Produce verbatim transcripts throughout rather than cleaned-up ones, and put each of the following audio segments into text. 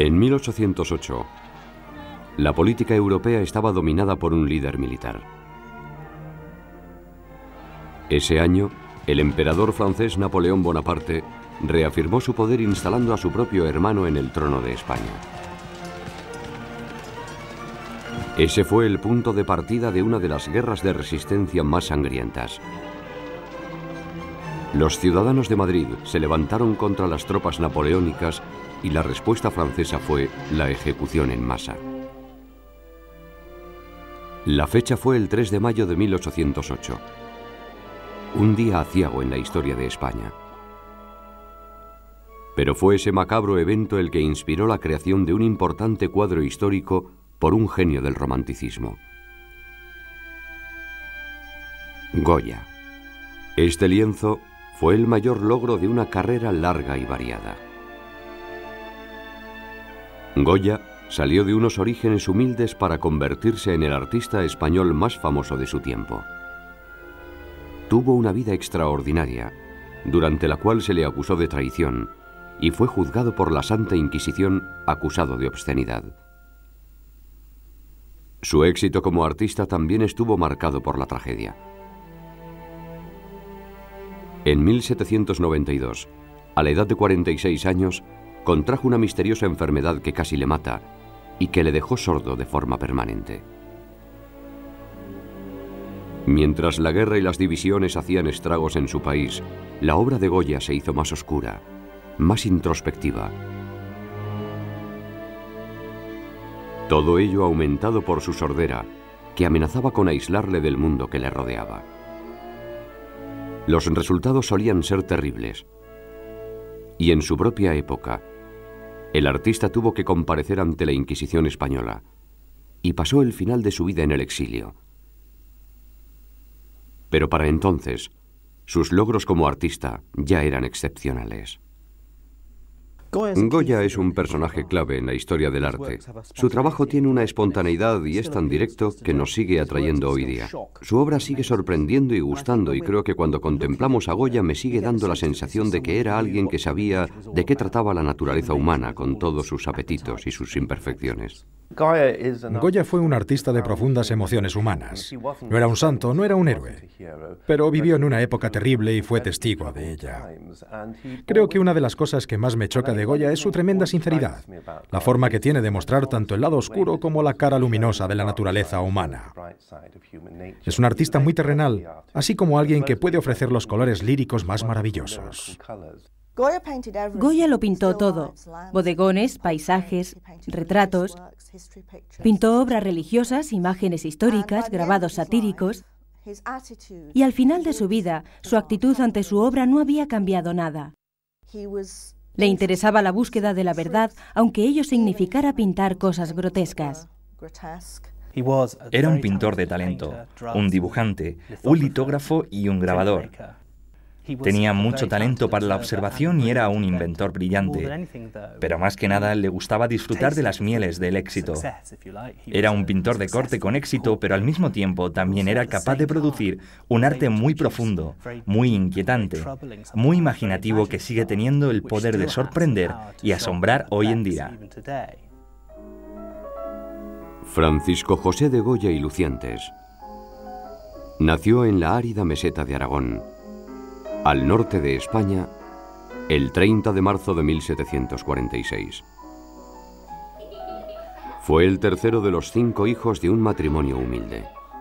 En mil ochocientos ocho, la política europea estaba dominada por un líder militar. Ese año, el emperador francés Napoleón Bonaparte reafirmó su poder instalando a su propio hermano en el trono de España. Ese fue el punto de partida de una de las guerras de resistencia más sangrientas. Los ciudadanos de Madrid se levantaron contra las tropas napoleónicas y la respuesta francesa fue la ejecución en masa. La fecha fue el tres de mayo de mil ochocientos ocho, un día aciago en la historia de España. Pero fue ese macabro evento el que inspiró la creación de un importante cuadro histórico por un genio del romanticismo. Goya. Este lienzo fue el mayor logro de una carrera larga y variada. Goya salió de unos orígenes humildes para convertirse en el artista español más famoso de su tiempo. Tuvo una vida extraordinaria, durante la cual se le acusó de traición y fue juzgado por la Santa Inquisición acusado de obscenidad. Su éxito como artista también estuvo marcado por la tragedia. En mil setecientos noventa y dos, a la edad de cuarenta y seis años, contrajo una misteriosa enfermedad que casi le mata y que le dejó sordo de forma permanente. Mientras la guerra y las divisiones hacían estragos en su país, la obra de Goya se hizo más oscura, más introspectiva. Todo ello aumentado por su sordera, que amenazaba con aislarle del mundo que le rodeaba. Los resultados solían ser terribles. Y en su propia época, el artista tuvo que comparecer ante la Inquisición española y pasó el final de su vida en el exilio. Pero para entonces, sus logros como artista ya eran excepcionales. Goya es un personaje clave en la historia del arte. Su trabajo tiene una espontaneidad y es tan directo que nos sigue atrayendo hoy día. Su obra sigue sorprendiendo y gustando y creo que cuando contemplamos a Goya me sigue dando la sensación de que era alguien que sabía de qué trataba la naturaleza humana con todos sus apetitos y sus imperfecciones. Goya fue un artista de profundas emociones humanas. No era un santo, no era un héroe, pero vivió en una época terrible y fue testigo de ella. Creo que una de las cosas que más me choca de Goya es su tremenda sinceridad, la forma que tiene de mostrar tanto el lado oscuro como la cara luminosa de la naturaleza humana. Es un artista muy terrenal, así como alguien que puede ofrecer los colores líricos más maravillosos. Goya lo pintó todo: bodegones, paisajes, retratos. Pintó obras religiosas, imágenes históricas, grabados satíricos. Y al final de su vida, su actitud ante su obra no había cambiado nada. Le interesaba la búsqueda de la verdad, aunque ello significara pintar cosas grotescas. Era un pintor de talento, un dibujante, un litógrafo y un grabador. Tenía mucho talento para la observación y era un inventor brillante, pero más que nada le gustaba disfrutar de las mieles del éxito. Era un pintor de corte con éxito, pero al mismo tiempo también era capaz de producir un arte muy profundo, muy inquietante, muy imaginativo que sigue teniendo el poder de sorprender y asombrar hoy en día. Francisco José de Goya y Lucientes nació en la árida meseta de Aragón, al norte de España, el treinta de marzo de mil setecientos cuarenta y seis. Fue el tercero de los cinco hijos de un matrimonio humilde.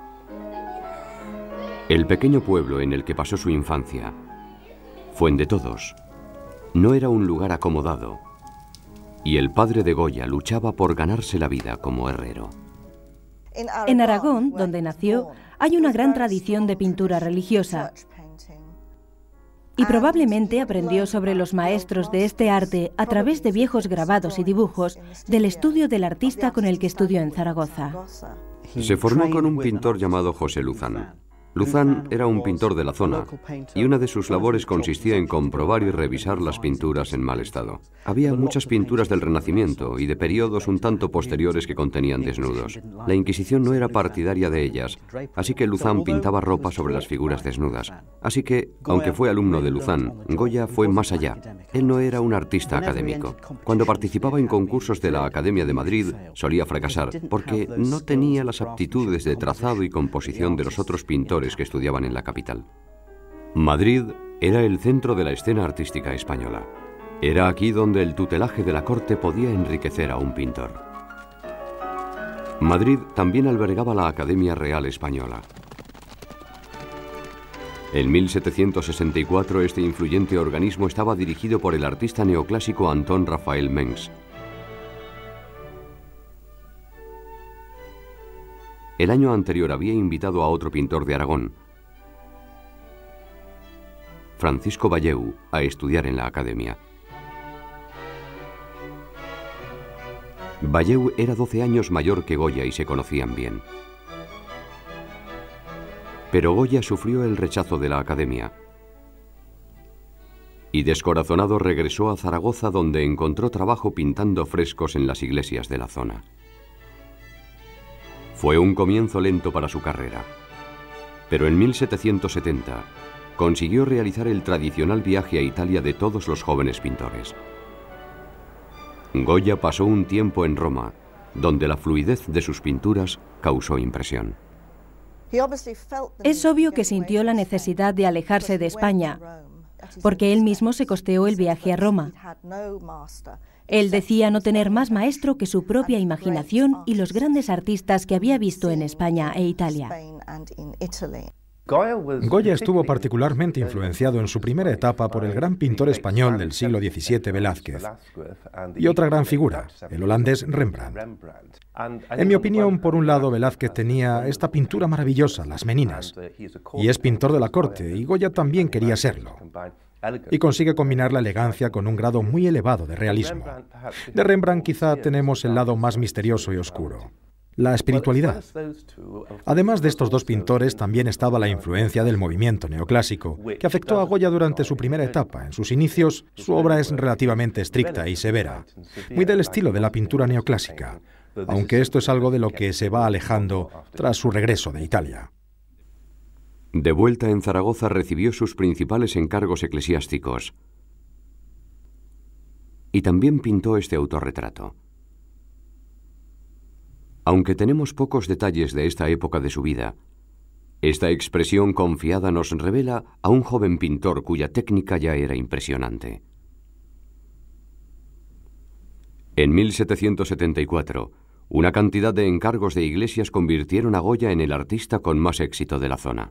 El pequeño pueblo en el que pasó su infancia, Fuendetodos, no era un lugar acomodado, y el padre de Goya luchaba por ganarse la vida como herrero. En Aragón, donde nació, hay una gran tradición de pintura religiosa. Y probablemente aprendió sobre los maestros de este arte a través de viejos grabados y dibujos del estudio del artista con el que estudió en Zaragoza. Se formó con un pintor llamado José Luzán. Luzán era un pintor de la zona y una de sus labores consistía en comprobar y revisar las pinturas en mal estado. Había muchas pinturas del Renacimiento y de periodos un tanto posteriores que contenían desnudos. La Inquisición no era partidaria de ellas, así que Luzán pintaba ropa sobre las figuras desnudas. Así que, aunque fue alumno de Luzán, Goya fue más allá. Él no era un artista académico. Cuando participaba en concursos de la Academia de Madrid, solía fracasar porque no tenía las aptitudes de trazado y composición de los otros pintores que estudiaban en la capital. Madrid era el centro de la escena artística española. Era aquí donde el tutelaje de la corte podía enriquecer a un pintor. Madrid también albergaba la Academia Real Española. En mil setecientos sesenta y cuatro este influyente organismo estaba dirigido por el artista neoclásico Antón Rafael Mengs. El año anterior había invitado a otro pintor de Aragón, Francisco Valleu, a estudiar en la academia. Valleu era doce años mayor que Goya y se conocían bien. Pero Goya sufrió el rechazo de la academia y descorazonado regresó a Zaragoza, donde encontró trabajo pintando frescos en las iglesias de la zona. Fue un comienzo lento para su carrera, pero en mil setecientos setenta consiguió realizar el tradicional viaje a Italia de todos los jóvenes pintores. Goya pasó un tiempo en Roma, donde la fluidez de sus pinturas causó impresión. Es obvio que sintió la necesidad de alejarse de España, porque él mismo se costeó el viaje a Roma. Él decía no tener más maestro que su propia imaginación y los grandes artistas que había visto en España e Italia. Goya estuvo particularmente influenciado en su primera etapa por el gran pintor español del siglo diecisiete, Velázquez, y otra gran figura, el holandés Rembrandt. En mi opinión, por un lado, Velázquez tenía esta pintura maravillosa, Las Meninas, y es pintor de la corte, y Goya también quería serlo. Y consigue combinar la elegancia con un grado muy elevado de realismo. De Rembrandt quizá tenemos el lado más misterioso y oscuro, la espiritualidad. Además de estos dos pintores, también estaba la influencia del movimiento neoclásico, que afectó a Goya durante su primera etapa. En sus inicios, su obra es relativamente estricta y severa, muy del estilo de la pintura neoclásica, aunque esto es algo de lo que se va alejando tras su regreso de Italia. De vuelta en Zaragoza recibió sus principales encargos eclesiásticos y también pintó este autorretrato. Aunque tenemos pocos detalles de esta época de su vida, esta expresión confiada nos revela a un joven pintor cuya técnica ya era impresionante. En mil setecientos setenta y cuatro, una cantidad de encargos de iglesias convirtieron a Goya en el artista con más éxito de la zona.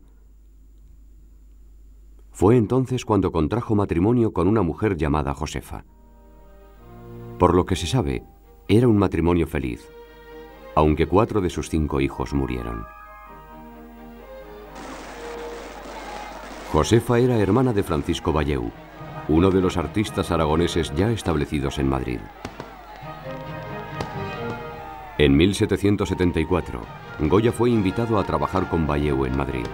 Fue entonces cuando contrajo matrimonio con una mujer llamada Josefa. Por lo que se sabe, era un matrimonio feliz, aunque cuatro de sus cinco hijos murieron. Josefa era hermana de Francisco Valleu, uno de los artistas aragoneses ya establecidos en Madrid. En mil setecientos setenta y cuatro, Goya fue invitado a trabajar con Valleu en Madrid.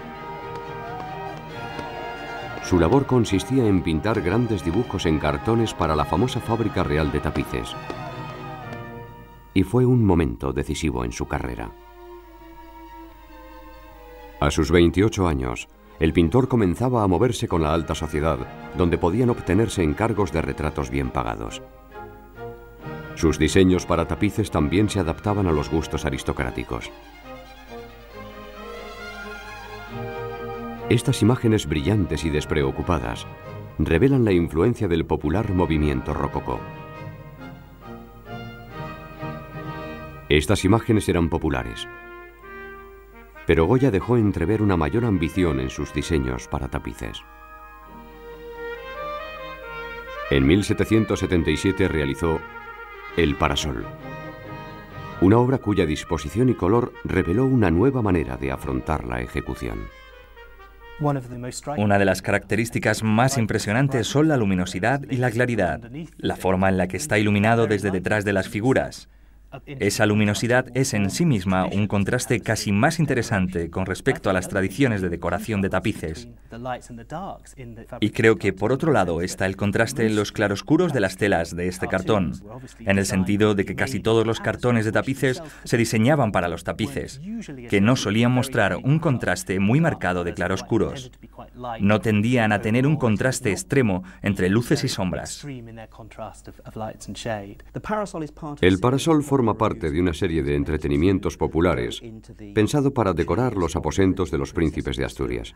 Su labor consistía en pintar grandes dibujos en cartones para la famosa Fábrica Real de Tapices. Y fue un momento decisivo en su carrera. A sus veintiocho años, el pintor comenzaba a moverse con la alta sociedad, donde podían obtenerse encargos de retratos bien pagados. Sus diseños para tapices también se adaptaban a los gustos aristocráticos. Estas imágenes brillantes y despreocupadas revelan la influencia del popular movimiento rococó. Estas imágenes eran populares, pero Goya dejó entrever una mayor ambición en sus diseños para tapices. En mil setecientos setenta y siete realizó El Parasol, una obra cuya disposición y color reveló una nueva manera de afrontar la ejecución. Una de las características más impresionantes son la luminosidad y la claridad, la forma en la que está iluminado desde detrás de las figuras. Esa luminosidad es en sí misma un contraste casi más interesante con respecto a las tradiciones de decoración de tapices. Y creo que por otro lado está el contraste en los claroscuros de las telas de este cartón, en el sentido de que casi todos los cartones de tapices se diseñaban para los tapices, que no solían mostrar un contraste muy marcado de claroscuros. No tendían a tener un contraste extremo entre luces y sombras. El parasol forma parte de una serie de entretenimientos populares pensado para decorar los aposentos de los príncipes de Asturias.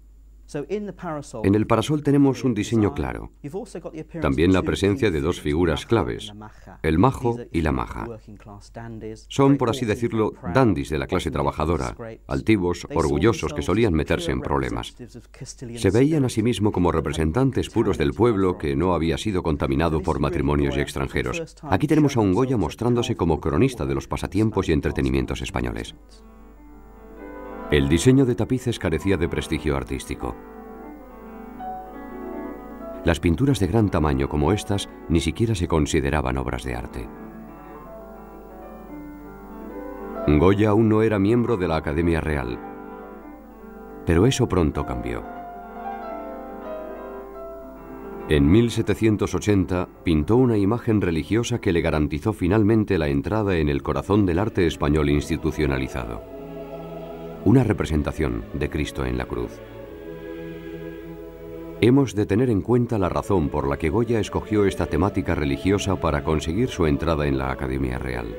En el parasol tenemos un diseño claro. También la presencia de dos figuras claves, el majo y la maja. Son, por así decirlo, dandis de la clase trabajadora, altivos, orgullosos, que solían meterse en problemas. Se veían a sí mismos como representantes puros del pueblo que no había sido contaminado por matrimonios y extranjeros. Aquí tenemos a un Goya mostrándose como cronista de los pasatiempos y entretenimientos españoles. El diseño de tapices carecía de prestigio artístico. Las pinturas de gran tamaño como estas ni siquiera se consideraban obras de arte. Goya aún no era miembro de la Academia Real, pero eso pronto cambió. En mil setecientos ochenta pintó una imagen religiosa que le garantizó finalmente la entrada en el corazón del arte español institucionalizado. Una representación de Cristo en la cruz. Hemos de tener en cuenta la razón por la que Goya escogió esta temática religiosa para conseguir su entrada en la Academia Real.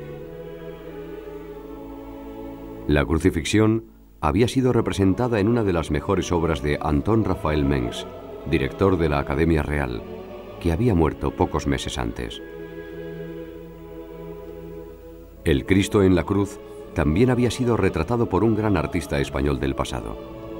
La crucifixión había sido representada en una de las mejores obras de Anton Raphael Mengs, director de la Academia Real, que había muerto pocos meses antes. El Cristo en la cruz también había sido retratado por un gran artista español del pasado,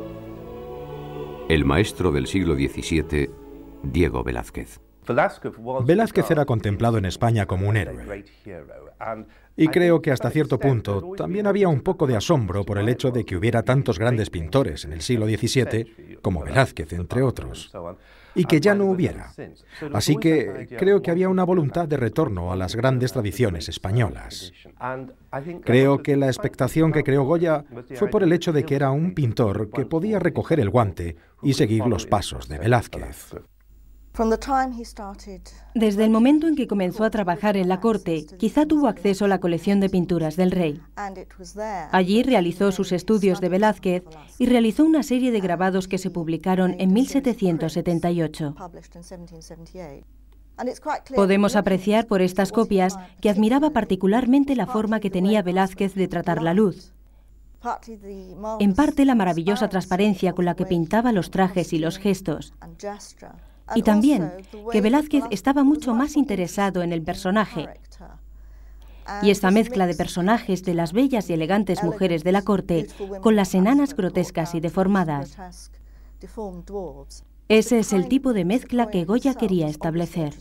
el maestro del siglo diecisiete, Diego Velázquez. Velázquez era contemplado en España como un héroe. Y creo que hasta cierto punto también había un poco de asombro por el hecho de que hubiera tantos grandes pintores en el siglo diecisiete, como Velázquez, entre otros, y que ya no hubiera. Así que creo que había una voluntad de retorno a las grandes tradiciones españolas. Creo que la expectación que creó Goya fue por el hecho de que era un pintor que podía recoger el guante y seguir los pasos de Velázquez. Desde el momento en que comenzó a trabajar en la corte, quizá tuvo acceso a la colección de pinturas del rey. Allí realizó sus estudios de Velázquez y realizó una serie de grabados que se publicaron en mil setecientos setenta y ocho. Podemos apreciar por estas copias que admiraba particularmente la forma que tenía Velázquez de tratar la luz. En parte la maravillosa transparencia con la que pintaba los trajes y los gestos. Y también que Velázquez estaba mucho más interesado en el personaje. Y esta mezcla de personajes de las bellas y elegantes mujeres de la corte con las enanas grotescas y deformadas. Ese es el tipo de mezcla que Goya quería establecer.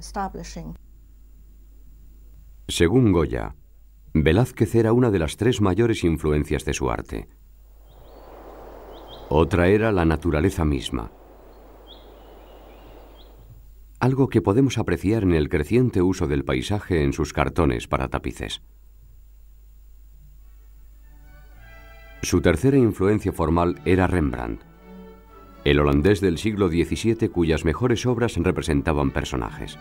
Según Goya, Velázquez era una de las tres mayores influencias de su arte. Otra era la naturaleza misma. Algo que podemos apreciar en el creciente uso del paisaje en sus cartones para tapices. Su tercera influencia formal era Rembrandt, el holandés del siglo diecisiete cuyas mejores obras representaban personajes.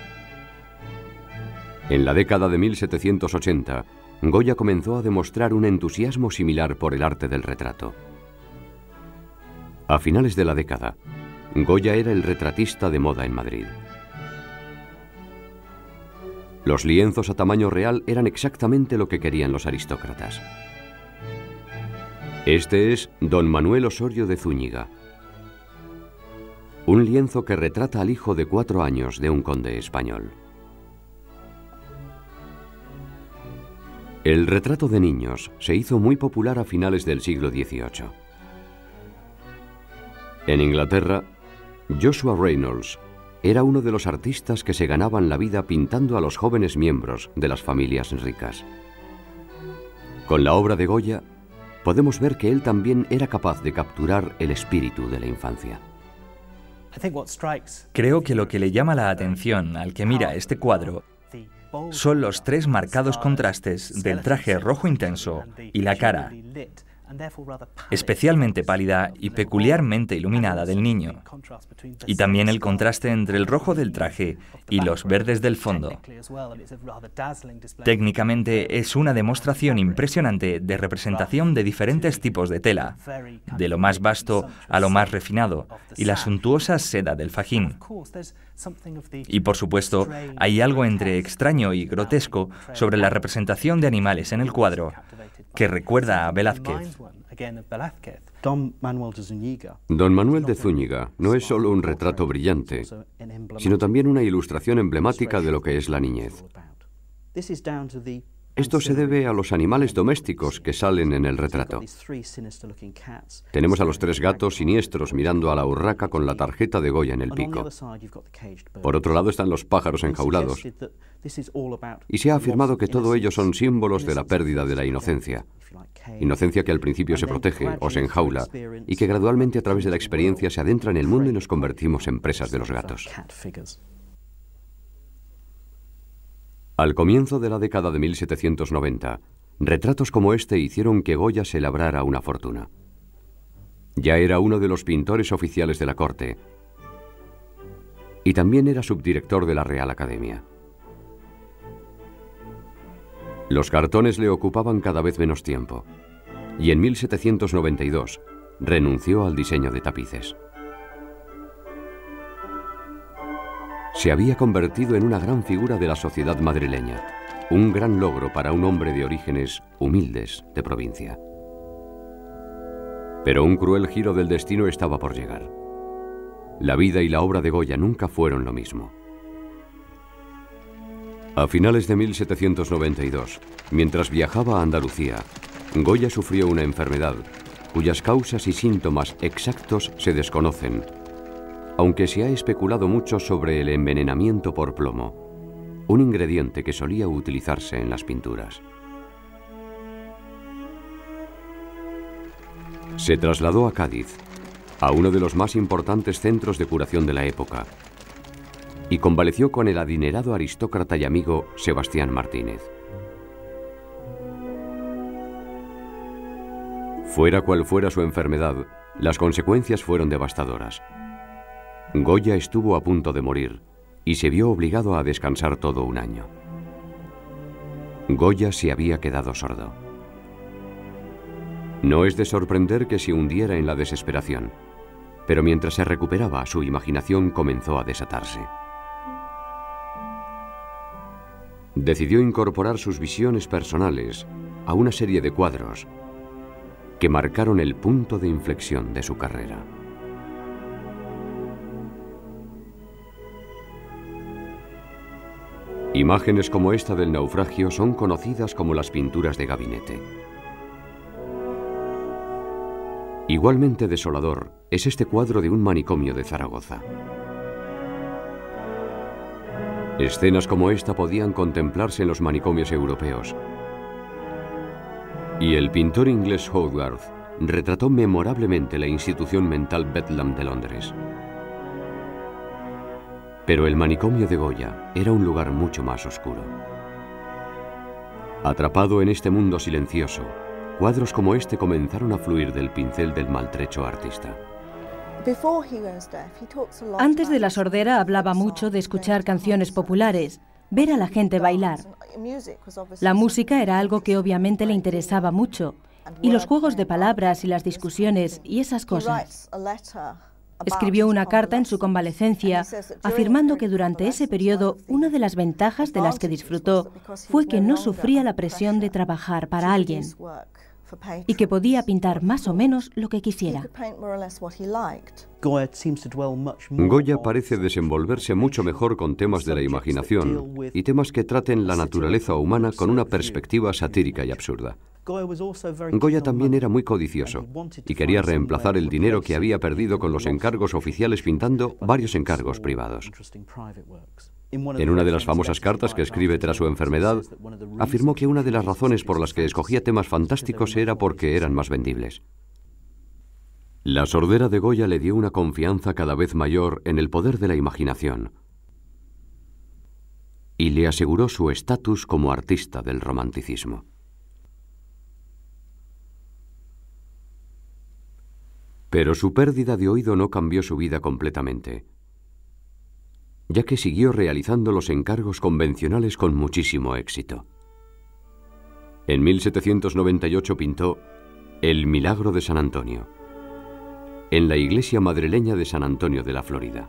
En la década de mil setecientos ochenta, Goya comenzó a demostrar un entusiasmo similar por el arte del retrato. A finales de la década, Goya era el retratista de moda en Madrid. Los lienzos a tamaño real eran exactamente lo que querían los aristócratas. Este es Don Manuel Osorio de Zúñiga, un lienzo que retrata al hijo de cuatro años de un conde español. El retrato de niños se hizo muy popular a finales del siglo dieciocho. En Inglaterra, Joshua Reynolds era uno de los artistas que se ganaban la vida pintando a los jóvenes miembros de las familias ricas. Con la obra de Goya, podemos ver que él también era capaz de capturar el espíritu de la infancia. Creo que lo que le llama la atención al que mira este cuadro son los tres marcados contrastes del traje rojo intenso y la cara, especialmente pálida y peculiarmente iluminada del niño, y también el contraste entre el rojo del traje y los verdes del fondo. Técnicamente es una demostración impresionante de representación de diferentes tipos de tela, de lo más vasto a lo más refinado, y la suntuosa seda del fajín. Y por supuesto, hay algo entre extraño y grotesco sobre la representación de animales en el cuadro, que recuerda a Velázquez. Don Manuel de Zúñiga no es solo un retrato brillante, sino también una ilustración emblemática de lo que es la niñez. Esto se debe a los animales domésticos que salen en el retrato. Tenemos a los tres gatos siniestros mirando a la urraca con la tarjeta de Goya en el pico. Por otro lado están los pájaros enjaulados. Y se ha afirmado que todo ello son símbolos de la pérdida de la inocencia. Inocencia que al principio se protege o se enjaula y que gradualmente a través de la experiencia se adentra en el mundo y nos convertimos en presas de los gatos. Al comienzo de la década de mil setecientos noventa, retratos como este hicieron que Goya se labrara una fortuna. Ya era uno de los pintores oficiales de la corte y también era subdirector de la Real Academia. Los cartones le ocupaban cada vez menos tiempo y en mil setecientos noventa y dos renunció al diseño de tapices. Se había convertido en una gran figura de la sociedad madrileña, un gran logro para un hombre de orígenes humildes de provincia. Pero un cruel giro del destino estaba por llegar. La vida y la obra de Goya nunca fueron lo mismo. A finales de mil setecientos noventa y dos, mientras viajaba a Andalucía, Goya sufrió una enfermedad cuyas causas y síntomas exactos se desconocen, aunque se ha especulado mucho sobre el envenenamiento por plomo, un ingrediente que solía utilizarse en las pinturas. Se trasladó a Cádiz, a uno de los más importantes centros de curación de la época, y convaleció con el adinerado aristócrata y amigo Sebastián Martínez. Fuera cual fuera su enfermedad, las consecuencias fueron devastadoras. Goya estuvo a punto de morir y se vio obligado a descansar todo un año. Goya se había quedado sordo. No es de sorprender que se hundiera en la desesperación, pero mientras se recuperaba, su imaginación comenzó a desatarse. Decidió incorporar sus visiones personales a una serie de cuadros que marcaron el punto de inflexión de su carrera. Imágenes como esta del naufragio son conocidas como las pinturas de gabinete. Igualmente desolador es este cuadro de un manicomio de Zaragoza. Escenas como esta podían contemplarse en los manicomios europeos. Y el pintor inglés Hogarth retrató memorablemente la institución mental Bedlam de Londres. Pero el manicomio de Goya era un lugar mucho más oscuro. Atrapado en este mundo silencioso, cuadros como este comenzaron a fluir del pincel del maltrecho artista. Antes de la sordera hablaba mucho de escuchar canciones populares, ver a la gente bailar. La música era algo que obviamente le interesaba mucho, y los juegos de palabras y las discusiones y esas cosas. Escribió una carta en su convalecencia afirmando que durante ese periodo una de las ventajas de las que disfrutó fue que no sufría la presión de trabajar para alguien y que podía pintar más o menos lo que quisiera. Goya parece desenvolverse mucho mejor con temas de la imaginación y temas que traten la naturaleza humana con una perspectiva satírica y absurda. Goya también era muy codicioso y quería reemplazar el dinero que había perdido con los encargos oficiales pintando varios encargos privados. En una de las famosas cartas que escribe tras su enfermedad, afirmó que una de las razones por las que escogía temas fantásticos era porque eran más vendibles. La sordera de Goya le dio una confianza cada vez mayor en el poder de la imaginación. y le aseguró su estatus como artista del romanticismo. Pero su pérdida de oído no cambió su vida completamente, ya que siguió realizando los encargos convencionales con muchísimo éxito. En mil setecientos noventa y ocho pintó El Milagro de San Antonio, en la iglesia madrileña de San Antonio de la Florida.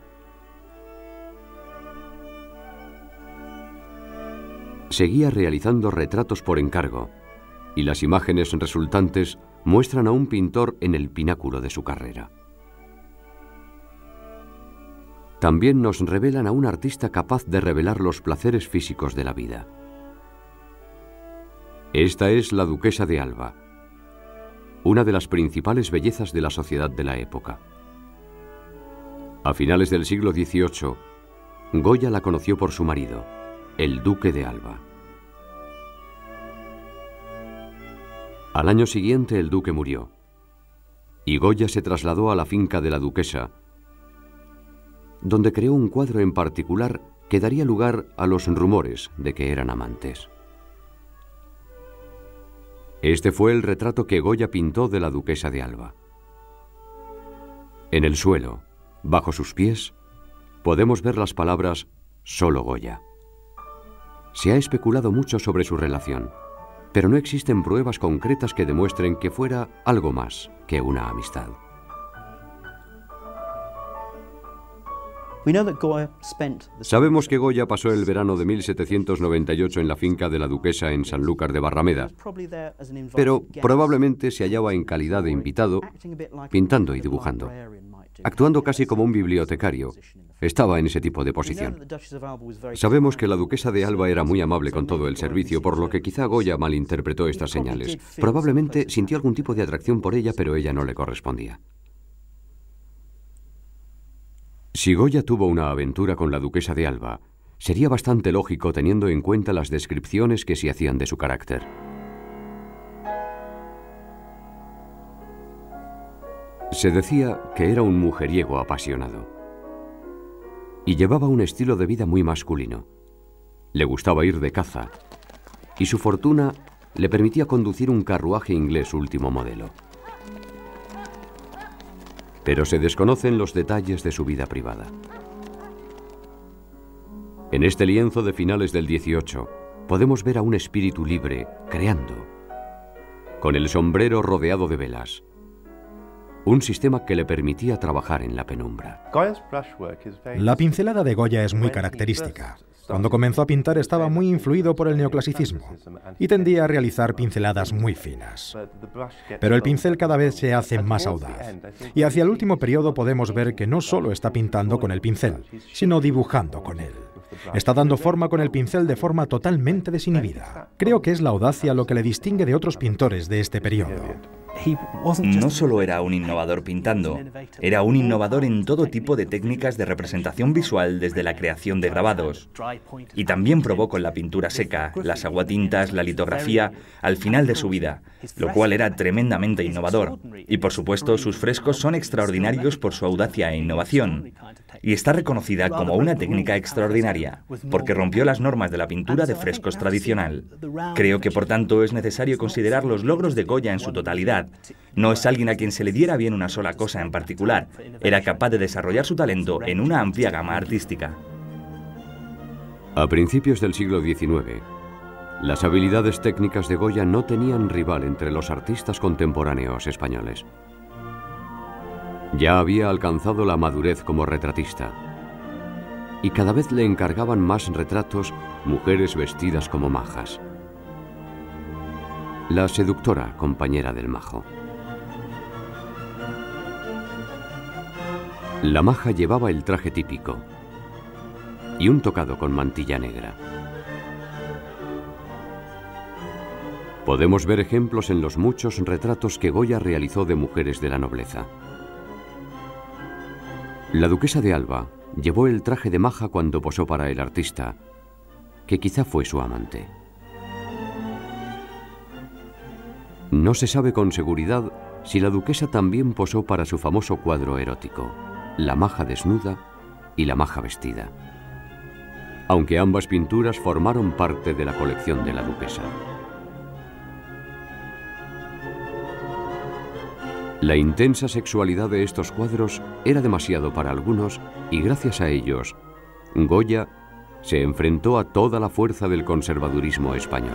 Seguía realizando retratos por encargo, y las imágenes resultantes muestran a un pintor en el pináculo de su carrera. También nos revelan a un artista capaz de revelar los placeres físicos de la vida. Esta es la duquesa de Alba, una de las principales bellezas de la sociedad de la época. A finales del siglo dieciocho, Goya la conoció por su marido, el duque de Alba. Al año siguiente el duque murió, y Goya se trasladó a la finca de la duquesa, donde creó un cuadro en particular que daría lugar a los rumores de que eran amantes. Este fue el retrato que Goya pintó de la duquesa de Alba. En el suelo, bajo sus pies, podemos ver las palabras «Solo Goya». Se ha especulado mucho sobre su relación, pero no existen pruebas concretas que demuestren que fuera algo más que una amistad. Sabemos que Goya pasó el verano de mil setecientos noventa y ocho en la finca de la duquesa en Sanlúcar de Barrameda, pero probablemente se hallaba en calidad de invitado, pintando y dibujando, actuando casi como un bibliotecario. Estaba en ese tipo de posición. Sabemos que la duquesa de Alba era muy amable con todo el servicio, por lo que quizá Goya malinterpretó estas señales. Probablemente sintió algún tipo de atracción por ella, pero ella no le correspondía. Si Goya tuvo una aventura con la duquesa de Alba, sería bastante lógico teniendo en cuenta las descripciones que se hacían de su carácter. Se decía que era un mujeriego apasionado y llevaba un estilo de vida muy masculino. Le gustaba ir de caza y su fortuna le permitía conducir un carruaje inglés último modelo. Pero se desconocen los detalles de su vida privada. En este lienzo de finales del dieciocho podemos ver a un espíritu libre, creando, con el sombrero rodeado de velas, un sistema que le permitía trabajar en la penumbra. La pincelada de Goya es muy característica. Cuando comenzó a pintar estaba muy influido por el neoclasicismo y tendía a realizar pinceladas muy finas. Pero el pincel cada vez se hace más audaz. Y hacia el último periodo podemos ver que no solo está pintando con el pincel, sino dibujando con él. Está dando forma con el pincel de forma totalmente desinhibida. Creo que es la audacia lo que le distingue de otros pintores de este periodo. No solo era un innovador pintando, era un innovador en todo tipo de técnicas de representación visual, desde la creación de grabados. Y también probó con la pintura seca, las aguatintas, la litografía, al final de su vida, lo cual era tremendamente innovador. Y por supuesto, sus frescos son extraordinarios por su audacia e innovación. Y está reconocida como una técnica extraordinaria, porque rompió las normas de la pintura de frescos tradicional. Creo que por tanto es necesario considerar los logros de Goya en su totalidad. No es alguien a quien se le diera bien una sola cosa en particular. Era capaz de desarrollar su talento en una amplia gama artística. A principios del siglo diecinueve, las habilidades técnicas de Goya no tenían rival entre los artistas contemporáneos españoles. Ya había alcanzado la madurez como retratista, y cada vez le encargaban más retratos, mujeres vestidas como majas. La seductora compañera del majo. La maja llevaba el traje típico y un tocado con mantilla negra. Podemos ver ejemplos en los muchos retratos que Goya realizó de mujeres de la nobleza. La duquesa de Alba llevó el traje de maja cuando posó para el artista, que quizá fue su amante. No se sabe con seguridad si la duquesa también posó para su famoso cuadro erótico, La maja desnuda y La maja vestida. aunque ambas pinturas formaron parte de la colección de la duquesa. La intensa sexualidad de estos cuadros era demasiado para algunos y gracias a ellos, Goya se enfrentó a toda la fuerza del conservadurismo español.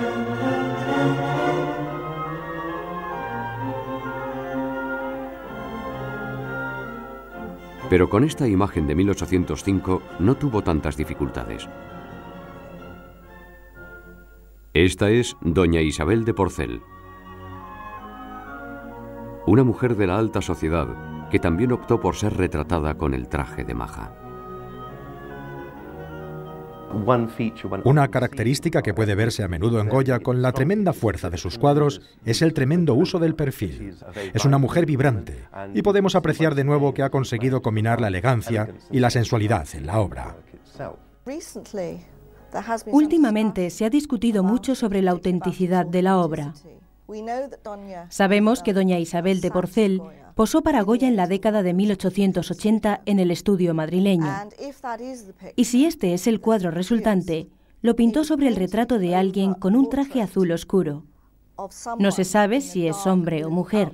Pero con esta imagen de mil ochocientos cinco no tuvo tantas dificultades. Esta es Doña Isabel de Porcel, una mujer de la alta sociedad que también optó por ser retratada con el traje de maja. Una característica que puede verse a menudo en Goya con la tremenda fuerza de sus cuadros es el tremendo uso del perfil. Es una mujer vibrante y podemos apreciar de nuevo que ha conseguido combinar la elegancia y la sensualidad en la obra. Últimamente se ha discutido mucho sobre la autenticidad de la obra. Sabemos que doña Isabel de Porcel posó para Goya en la década de mil ochocientos ochenta en el estudio madrileño. Y si este es el cuadro resultante, lo pintó sobre el retrato de alguien con un traje azul oscuro. No se sabe si es hombre o mujer.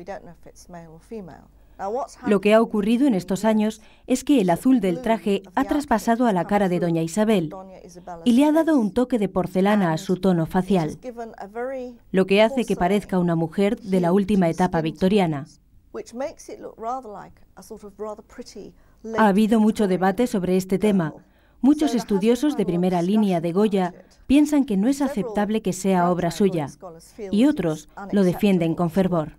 Lo que ha ocurrido en estos años es que el azul del traje ha traspasado a la cara de doña Isabel y le ha dado un toque de porcelana a su tono facial, lo que hace que parezca una mujer de la última etapa victoriana. Ha habido mucho debate sobre este tema. Muchos estudiosos de primera línea de Goya piensan que no es aceptable que sea obra suya, y otros lo defienden con fervor.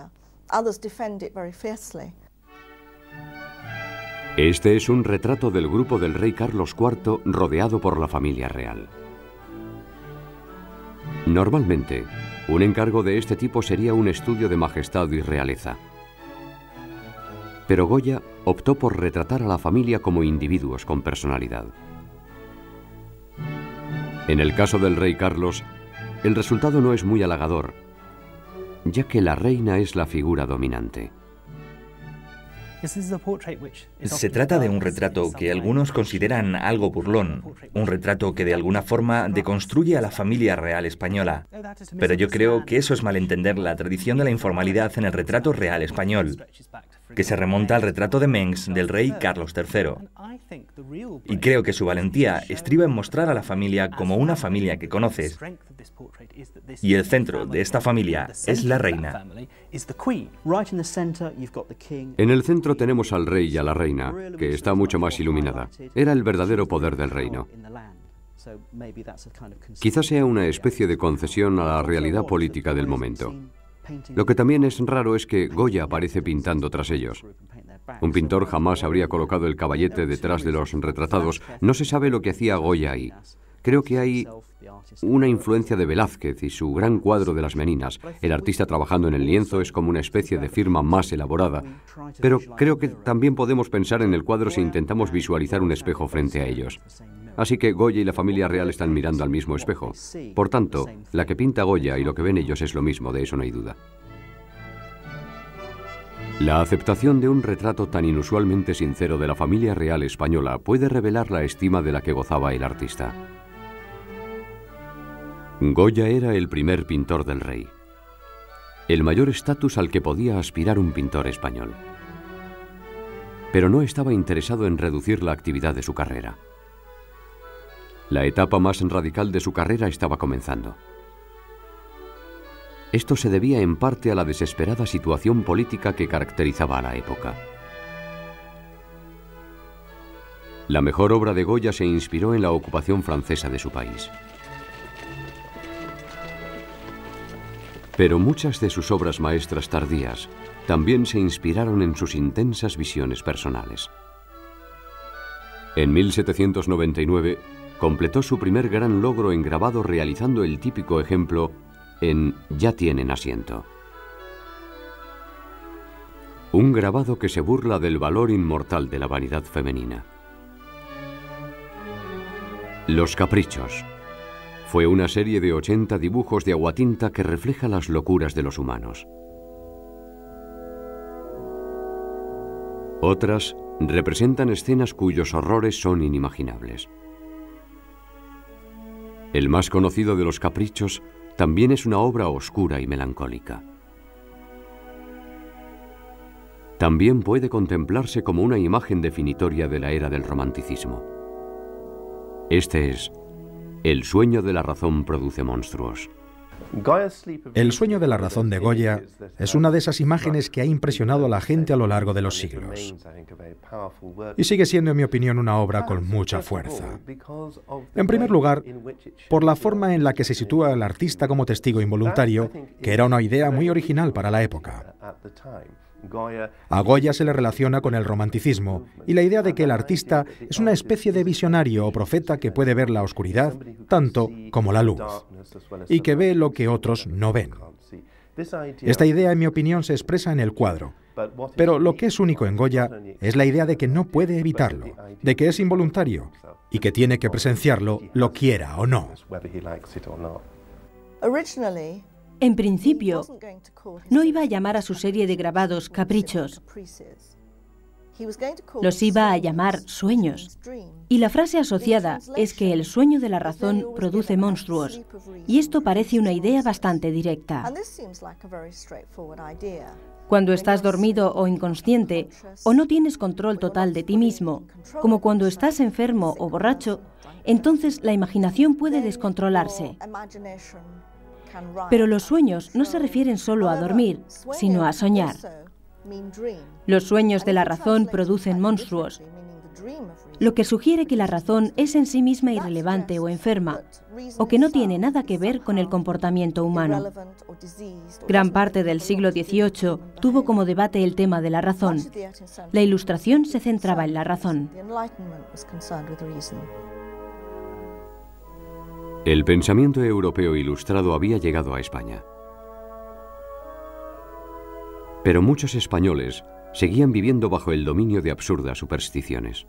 Este es un retrato del grupo del rey Carlos cuarto rodeado por la familia real. Normalmente, un encargo de este tipo sería un estudio de majestad y realeza. Pero Goya optó por retratar a la familia como individuos con personalidad. En el caso del rey Carlos, el resultado no es muy halagador, ya que la reina es la figura dominante. Se trata de un retrato que algunos consideran algo burlón, un retrato que de alguna forma deconstruye a la familia real española. Pero yo creo que eso es malentender la tradición de la informalidad en el retrato real español, que se remonta al retrato de Mengs del rey Carlos tercero. Y creo que su valentía estriba en mostrar a la familia como una familia que conoces. Y el centro de esta familia es la reina. En el centro tenemos al rey y a la reina, que está mucho más iluminada. Era el verdadero poder del reino. Quizás sea una especie de concesión a la realidad política del momento. Lo que también es raro es que Goya aparece pintando tras ellos. Un pintor jamás habría colocado el caballete detrás de los retratados. No se sabe lo que hacía Goya ahí. Creo que hay una influencia de Velázquez y su gran cuadro de las Meninas. El artista trabajando en el lienzo es como una especie de firma más elaborada. Pero creo que también podemos pensar en el cuadro si intentamos visualizar un espejo frente a ellos. Así que Goya y la familia real están mirando al mismo espejo. Por tanto, la que pinta Goya y lo que ven ellos es lo mismo, de eso no hay duda. La aceptación de un retrato tan inusualmente sincero de la familia real española puede revelar la estima de la que gozaba el artista. Goya era el primer pintor del rey, el mayor estatus al que podía aspirar un pintor español. Pero no estaba interesado en reducir la actividad de su carrera. La etapa más radical de su carrera estaba comenzando. Esto se debía en parte a la desesperada situación política que caracterizaba a la época. La mejor obra de Goya se inspiró en la ocupación francesa de su país. Pero muchas de sus obras maestras tardías también se inspiraron en sus intensas visiones personales. En mil setecientos noventa y nueve completó su primer gran logro en grabado realizando el típico ejemplo en Ya tienen asiento. Un grabado que se burla del valor inmortal de la vanidad femenina. Los Caprichos. Fue una serie de ochenta dibujos de aguatinta que refleja las locuras de los humanos. Otras representan escenas cuyos horrores son inimaginables. El más conocido de los caprichos también es una obra oscura y melancólica. También puede contemplarse como una imagen definitoria de la era del romanticismo. Este es El sueño de la razón produce monstruos. El sueño de la razón de Goya es una de esas imágenes que ha impresionado a la gente a lo largo de los siglos. Y sigue siendo, en mi opinión, una obra con mucha fuerza. En primer lugar, por la forma en la que se sitúa el artista como testigo involuntario, que era una idea muy original para la época. A Goya se le relaciona con el romanticismo y la idea de que el artista es una especie de visionario o profeta que puede ver la oscuridad tanto como la luz y que ve lo que otros no ven. Esta idea, en mi opinión, se expresa en el cuadro, pero lo que es único en Goya es la idea de que no puede evitarlo, de que es involuntario y que tiene que presenciarlo, lo quiera o no. En principio, no iba a llamar a su serie de grabados caprichos. Los iba a llamar sueños. Y la frase asociada es que el sueño de la razón produce monstruos. Y esto parece una idea bastante directa. Cuando estás dormido o inconsciente, o no tienes control total de ti mismo, como cuando estás enfermo o borracho, entonces la imaginación puede descontrolarse. Pero los sueños no se refieren solo a dormir, sino a soñar. Los sueños de la razón producen monstruos, lo que sugiere que la razón es en sí misma irrelevante o enferma, o que no tiene nada que ver con el comportamiento humano. Gran parte del siglo dieciocho tuvo como debate el tema de la razón. La Ilustración se centraba en la razón. El pensamiento europeo ilustrado había llegado a España. Pero muchos españoles seguían viviendo bajo el dominio de absurdas supersticiones.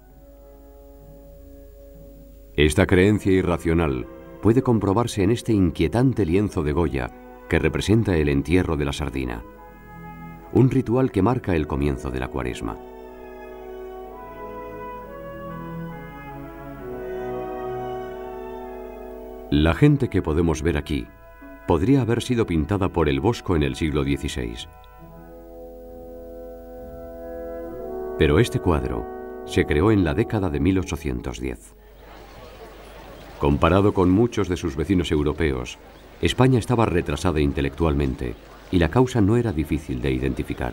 Esta creencia irracional puede comprobarse en este inquietante lienzo de Goya que representa el entierro de la sardina, un ritual que marca el comienzo de la Cuaresma. La gente que podemos ver aquí podría haber sido pintada por el Bosco en el siglo dieciséis. Pero este cuadro se creó en la década de mil ochocientos diez. Comparado con muchos de sus vecinos europeos, España estaba retrasada intelectualmente y la causa no era difícil de identificar.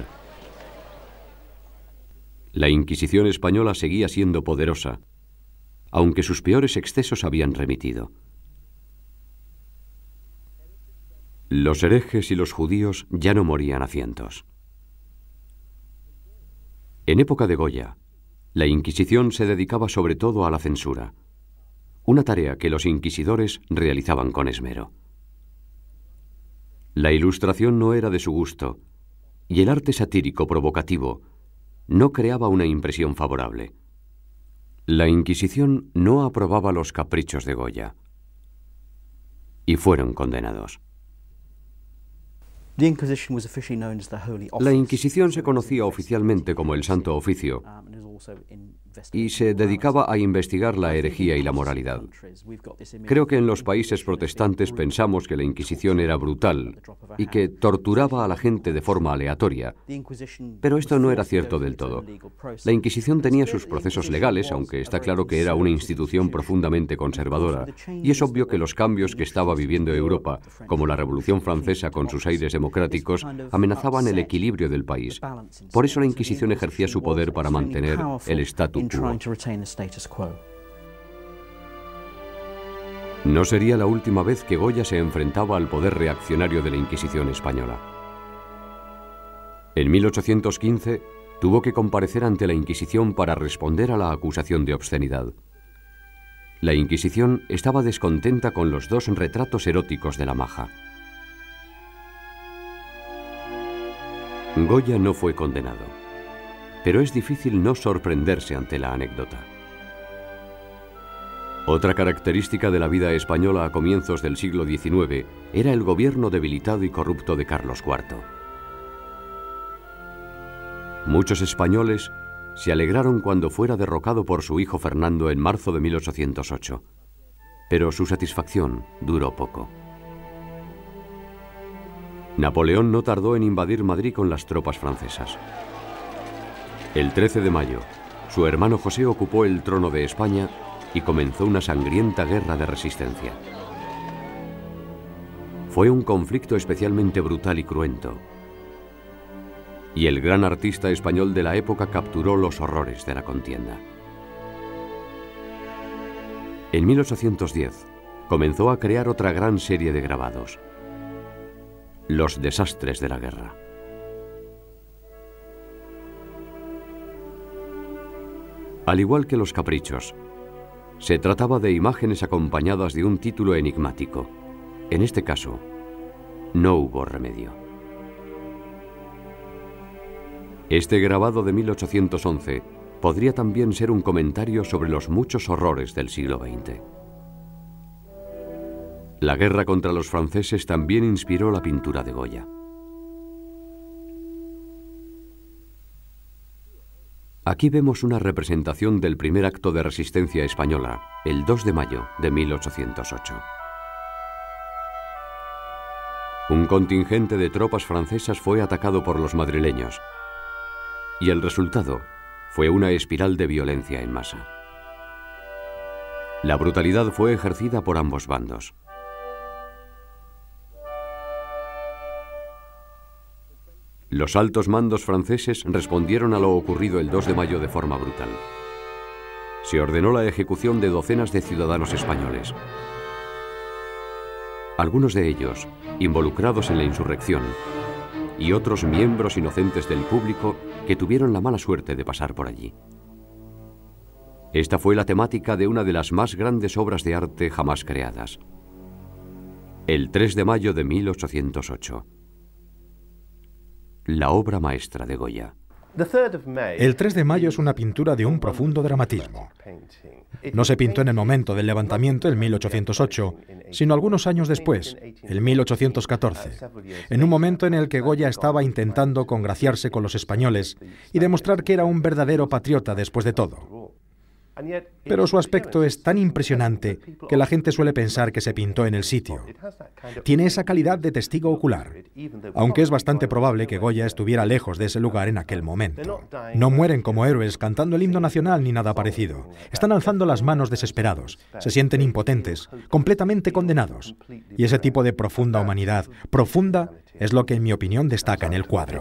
La Inquisición española seguía siendo poderosa, aunque sus peores excesos habían remitido. Los herejes y los judíos ya no morían a cientos. En época de Goya, la Inquisición se dedicaba sobre todo a la censura, una tarea que los inquisidores realizaban con esmero. La Ilustración no era de su gusto, y el arte satírico provocativo no creaba una impresión favorable. La Inquisición no aprobaba los caprichos de Goya, y fueron condenados. La Inquisición se conocía oficialmente como el Santo Oficio y se dedicaba a investigar la herejía y la moralidad. Creo que en los países protestantes pensamos que la Inquisición era brutal y que torturaba a la gente de forma aleatoria, pero esto no era cierto del todo. La Inquisición tenía sus procesos legales, aunque está claro que era una institución profundamente conservadora, y es obvio que los cambios que estaba viviendo Europa, como la Revolución Francesa con sus aires democráticos, amenazaban el equilibrio del país. Por eso la Inquisición ejercía su poder para mantener el statu quo. No sería la última vez que Goya se enfrentaba al poder reaccionario de la Inquisición española. En mil ochocientos quince tuvo que comparecer ante la Inquisición para responder a la acusación de obscenidad. La Inquisición estaba descontenta con los dos retratos eróticos de la maja. Goya no fue condenado, pero es difícil no sorprenderse ante la anécdota. Otra característica de la vida española a comienzos del siglo diecinueve era el gobierno debilitado y corrupto de Carlos cuarto. Muchos españoles se alegraron cuando fuera derrocado por su hijo Fernando en marzo de mil ochocientos ocho. pero su satisfacción duró poco. Napoleón no tardó en invadir Madrid con las tropas francesas. El trece de mayo, su hermano José ocupó el trono de España y comenzó una sangrienta guerra de resistencia. Fue un conflicto especialmente brutal y cruento, y el gran artista español de la época capturó los horrores de la contienda. En mil ochocientos diez comenzó a crear otra gran serie de grabados: Los desastres de la guerra. Al igual que los caprichos, se trataba de imágenes acompañadas de un título enigmático. En este caso, no hubo remedio. Este grabado de mil ochocientos once podría también ser un comentario sobre los muchos horrores del siglo veinte. La guerra contra los franceses también inspiró la pintura de Goya. Aquí vemos una representación del primer acto de resistencia española, el dos de mayo de mil ochocientos ocho. Un contingente de tropas francesas fue atacado por los madrileños, y el resultado fue una espiral de violencia en masa. La brutalidad fue ejercida por ambos bandos. Los altos mandos franceses respondieron a lo ocurrido el dos de mayo de forma brutal. Se ordenó la ejecución de docenas de ciudadanos españoles. Algunos de ellos involucrados en la insurrección, y otros miembros inocentes del público que tuvieron la mala suerte de pasar por allí. Esta fue la temática de una de las más grandes obras de arte jamás creadas: el tres de mayo de mil ochocientos ocho. La obra maestra de Goya. El tres de mayo es una pintura de un profundo dramatismo. No se pintó en el momento del levantamiento en mil ochocientos ocho, sino algunos años después, en mil ochocientos catorce, en un momento en el que Goya estaba intentando congraciarse con los españoles y demostrar que era un verdadero patriota después de todo. Pero su aspecto es tan impresionante que la gente suele pensar que se pintó en el sitio. Tiene esa calidad de testigo ocular, aunque es bastante probable que Goya estuviera lejos de ese lugar en aquel momento. No mueren como héroes cantando el himno nacional ni nada parecido. Están alzando las manos desesperados, se sienten impotentes, completamente condenados. Y ese tipo de profunda humanidad, profunda, es lo que en mi opinión destaca en el cuadro.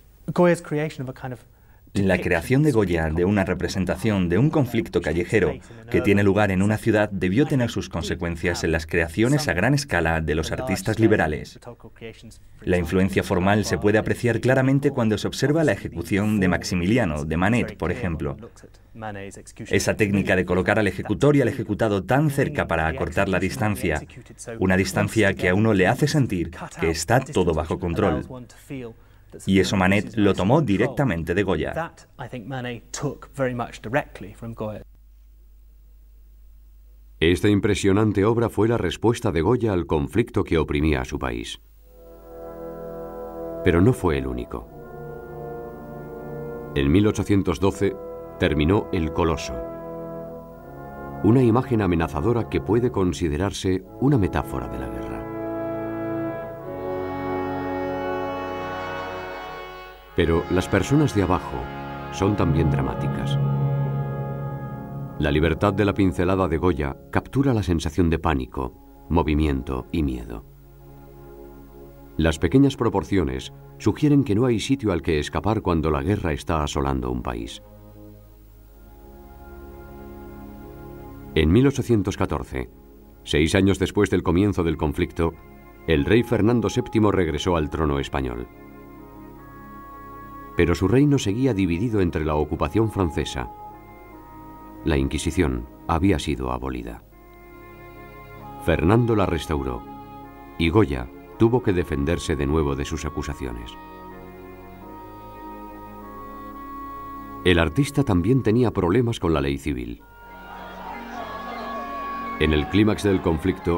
La creación de Goya de una representación de un conflicto callejero que tiene lugar en una ciudad debió tener sus consecuencias en las creaciones a gran escala de los artistas liberales. La influencia formal se puede apreciar claramente cuando se observa la ejecución de Maximiliano, de Manet, por ejemplo. Esa técnica de colocar al ejecutor y al ejecutado tan cerca para acortar la distancia, una distancia que a uno le hace sentir que está todo bajo control. Y eso Manet lo tomó directamente de Goya. Esta impresionante obra fue la respuesta de Goya al conflicto que oprimía a su país. Pero no fue el único. En mil ochocientos doce terminó El Coloso, una imagen amenazadora que puede considerarse una metáfora de la guerra. Pero las personas de abajo son también dramáticas. La libertad de la pincelada de Goya captura la sensación de pánico, movimiento y miedo. Las pequeñas proporciones sugieren que no hay sitio al que escapar cuando la guerra está asolando un país. En mil ochocientos catorce, seis años después del comienzo del conflicto, el rey Fernando séptimo regresó al trono español. Pero su reino seguía dividido entre la ocupación francesa. La Inquisición había sido abolida. Fernando la restauró, y Goya tuvo que defenderse de nuevo de sus acusaciones. El artista también tenía problemas con la ley civil. En el clímax del conflicto,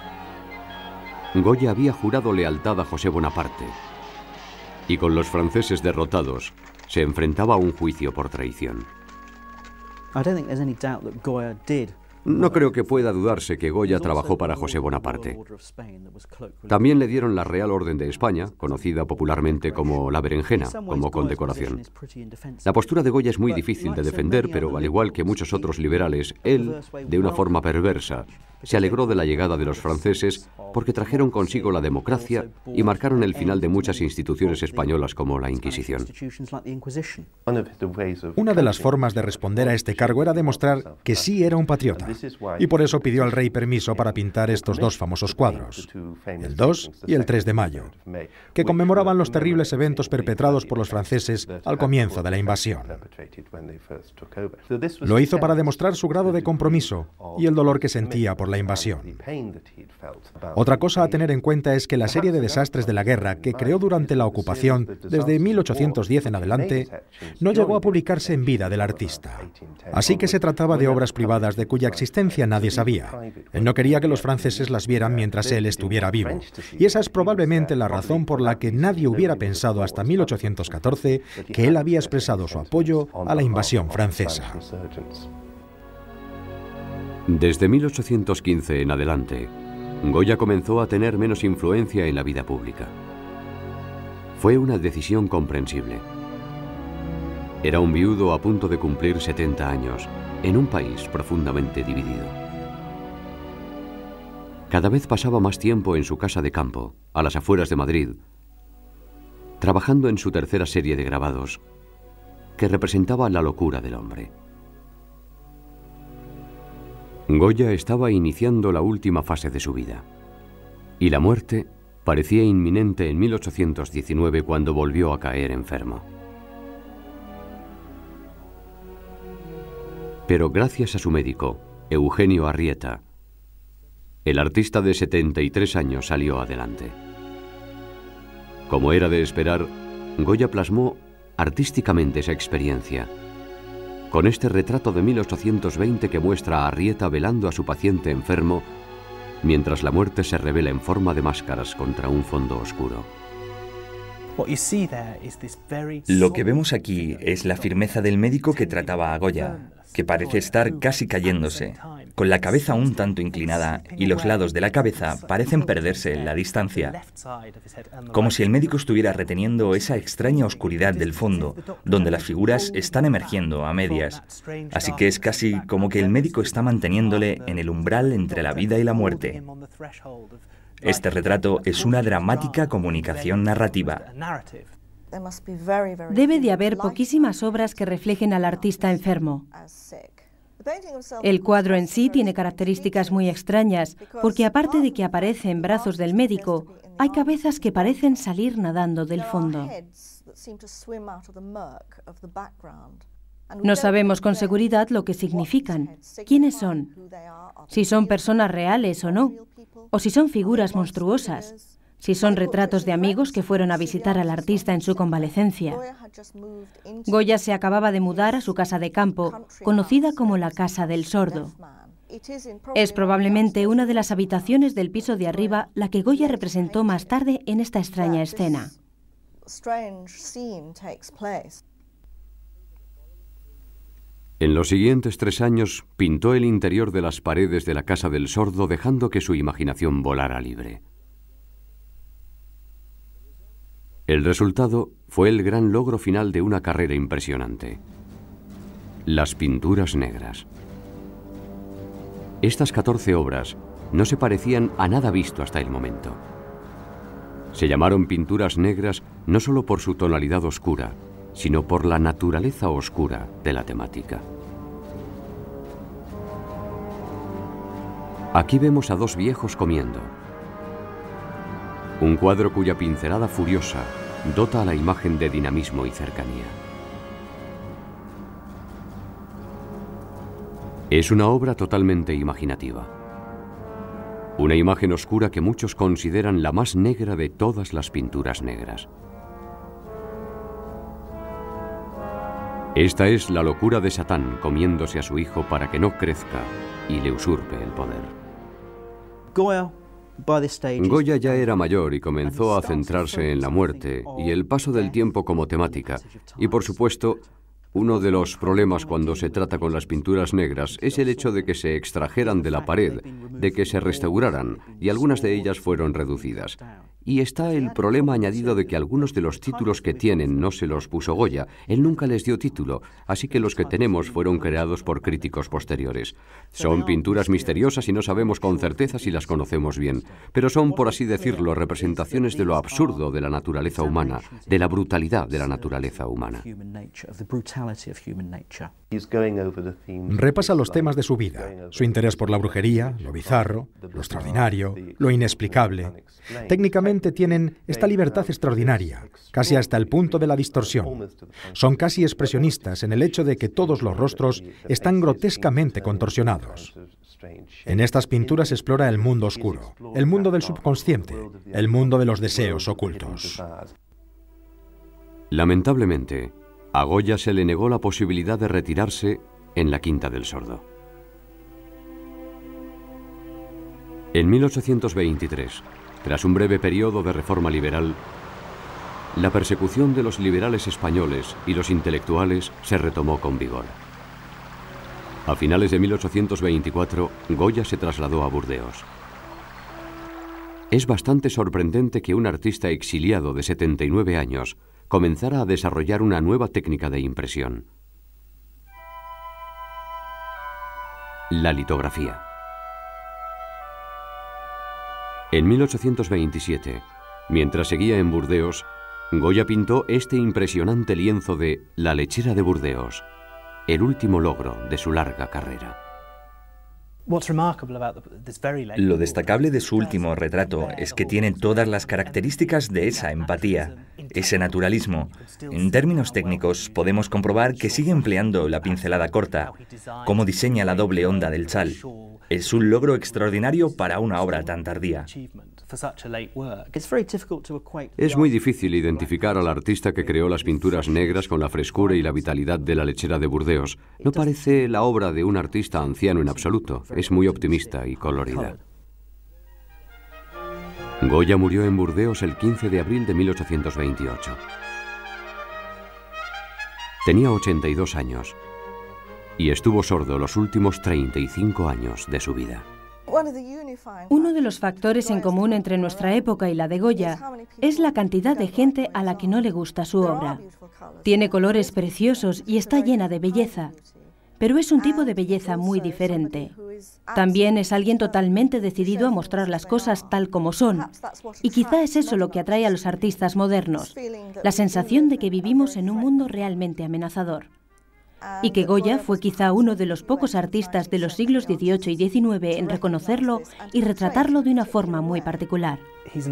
Goya había jurado lealtad a José Bonaparte, y con los franceses derrotados, se enfrentaba a un juicio por traición. No creo que pueda dudarse que Goya trabajó para José Bonaparte. También le dieron la Real Orden de España, conocida popularmente como la berenjena, como condecoración. La postura de Goya es muy difícil de defender, pero al igual que muchos otros liberales, él, de una forma perversa, se alegró de la llegada de los franceses porque trajeron consigo la democracia y marcaron el final de muchas instituciones españolas como la Inquisición. Una de las formas de responder a este cargo era demostrar que sí era un patriota, y por eso pidió al rey permiso para pintar estos dos famosos cuadros, el dos y el tres de mayo, que conmemoraban los terribles eventos perpetrados por los franceses al comienzo de la invasión. Lo hizo para demostrar su grado de compromiso y el dolor que sentía por la invasión. Otra cosa a tener en cuenta es que la serie de desastres de la guerra que creó durante la ocupación desde mil ochocientos diez en adelante no llegó a publicarse en vida del artista. Así que se trataba de obras privadas de cuya existencia nadie sabía. Él no quería que los franceses las vieran mientras él estuviera vivo. Y esa es probablemente la razón por la que nadie hubiera pensado hasta mil ochocientos catorce que él había expresado su apoyo a la invasión francesa. Desde mil ochocientos quince en adelante, Goya comenzó a tener menos influencia en la vida pública. Fue una decisión comprensible. Era un viudo a punto de cumplir setenta años, en un país profundamente dividido. Cada vez pasaba más tiempo en su casa de campo, a las afueras de Madrid, trabajando en su tercera serie de grabados, que representaba la locura del hombre. Goya estaba iniciando la última fase de su vida, y la muerte parecía inminente en mil ochocientos diecinueve cuando volvió a caer enfermo. Pero gracias a su médico, Eugenio Arrieta, el artista de setenta y tres años salió adelante. Como era de esperar, Goya plasmó artísticamente esa experiencia, con este retrato de mil ochocientos veinte que muestra a Arrieta velando a su paciente enfermo, mientras la muerte se revela en forma de máscaras contra un fondo oscuro. Lo que vemos aquí es la firmeza del médico que trataba a Goya, que parece estar casi cayéndose, con la cabeza un tanto inclinada y los lados de la cabeza parecen perderse en la distancia, como si el médico estuviera reteniendo esa extraña oscuridad del fondo, donde las figuras están emergiendo a medias. Así que es casi como que el médico está manteniéndole en el umbral entre la vida y la muerte. Este retrato es una dramática comunicación narrativa. Debe de haber poquísimas obras que reflejen al artista enfermo. El cuadro en sí tiene características muy extrañas, porque aparte de que aparece en brazos del médico, hay cabezas que parecen salir nadando del fondo. No sabemos con seguridad lo que significan, quiénes son, si son personas reales o no, o si son figuras monstruosas, si son retratos de amigos que fueron a visitar al artista en su convalecencia. Goya se acababa de mudar a su casa de campo, conocida como la Casa del Sordo. Es probablemente una de las habitaciones del piso de arriba la que Goya representó más tarde en esta extraña escena. En los siguientes tres años pintó el interior de las paredes de la Casa del Sordo, dejando que su imaginación volara libre. El resultado fue el gran logro final de una carrera impresionante: las pinturas negras. Estas catorce obras no se parecían a nada visto hasta el momento. Se llamaron pinturas negras no solo por su tonalidad oscura, sino por la naturaleza oscura de la temática. Aquí vemos a dos viejos comiendo. Un cuadro cuya pincelada furiosa dota a la imagen de dinamismo y cercanía. Es una obra totalmente imaginativa. Una imagen oscura que muchos consideran la más negra de todas las pinturas negras. Esta es la locura de Satán comiéndose a su hijo para que no crezca y le usurpe el poder. Goya ya era mayor y comenzó a centrarse en la muerte y el paso del tiempo como temática, y por supuesto, Uno de los problemas cuando se trata con las pinturas negras es el hecho de que se extrajeran de la pared, de que se restauraran, y algunas de ellas fueron reducidas. Y está el problema añadido de que algunos de los títulos que tienen no se los puso Goya. Él nunca les dio título, así que los que tenemos fueron creados por críticos posteriores. Son pinturas misteriosas y no sabemos con certeza si las conocemos bien, pero son, por así decirlo, representaciones de lo absurdo de la naturaleza humana, de la brutalidad de la naturaleza humana. Repasa los temas de su vida, su interés por la brujería, lo bizarro, lo extraordinario, lo inexplicable. Técnicamente tienen esta libertad extraordinaria, casi hasta el punto de la distorsión. Son casi expresionistas en el hecho de que todos los rostros están grotescamente contorsionados. En estas pinturas explora el mundo oscuro, el mundo del subconsciente, el mundo de los deseos ocultos. Lamentablemente, a Goya se le negó la posibilidad de retirarse en la Quinta del Sordo. En mil ochocientos veintitrés, tras un breve periodo de reforma liberal, la persecución de los liberales españoles y los intelectuales se retomó con vigor. A finales de mil ochocientos veinticuatro, Goya se trasladó a Burdeos. Es bastante sorprendente que un artista exiliado de setenta y nueve años comenzara a desarrollar una nueva técnica de impresión: la litografía. En mil ochocientos veintisiete, mientras seguía en Burdeos, Goya pintó este impresionante lienzo de La lechera de Burdeos, el último logro de su larga carrera. Lo destacable de su último retrato es que tiene todas las características de esa empatía, ese naturalismo. En términos técnicos, podemos comprobar que sigue empleando la pincelada corta, cómo diseña la doble onda del chal. Es un logro extraordinario para una obra tan tardía. Es muy difícil identificar al artista que creó las pinturas negras con la frescura y la vitalidad de La lechera de Burdeos. No parece la obra de un artista anciano en absoluto. Es muy optimista y colorida. Goya murió en Burdeos el quince de abril de mil ochocientos veintiocho. Tenía ochenta y dos años y estuvo sordo los últimos treinta y cinco años de su vida. Uno de los factores en común entre nuestra época y la de Goya es la cantidad de gente a la que no le gusta su obra. Tiene colores preciosos y está llena de belleza, pero es un tipo de belleza muy diferente. También es alguien totalmente decidido a mostrar las cosas tal como son, y quizá es eso lo que atrae a los artistas modernos, la sensación de que vivimos en un mundo realmente amenazador. Y que Goya fue quizá uno de los pocos artistas de los siglos dieciocho y diecinueve en reconocerlo y retratarlo de una forma muy particular.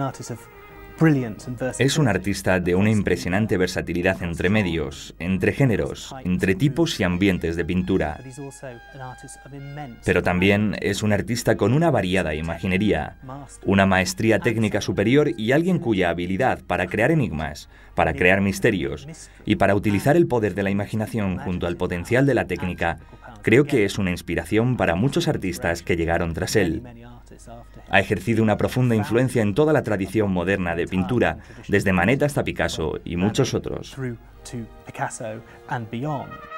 Es un artista de una impresionante versatilidad entre medios, entre géneros, entre tipos y ambientes de pintura. Pero también es un artista con una variada imaginería, una maestría técnica superior y alguien cuya habilidad para crear enigmas, para crear misterios y para utilizar el poder de la imaginación junto al potencial de la técnica, creo que es una inspiración para muchos artistas que llegaron tras él. Ha ejercido una profunda influencia en toda la tradición moderna de pintura, desde Manet hasta Picasso y muchos otros.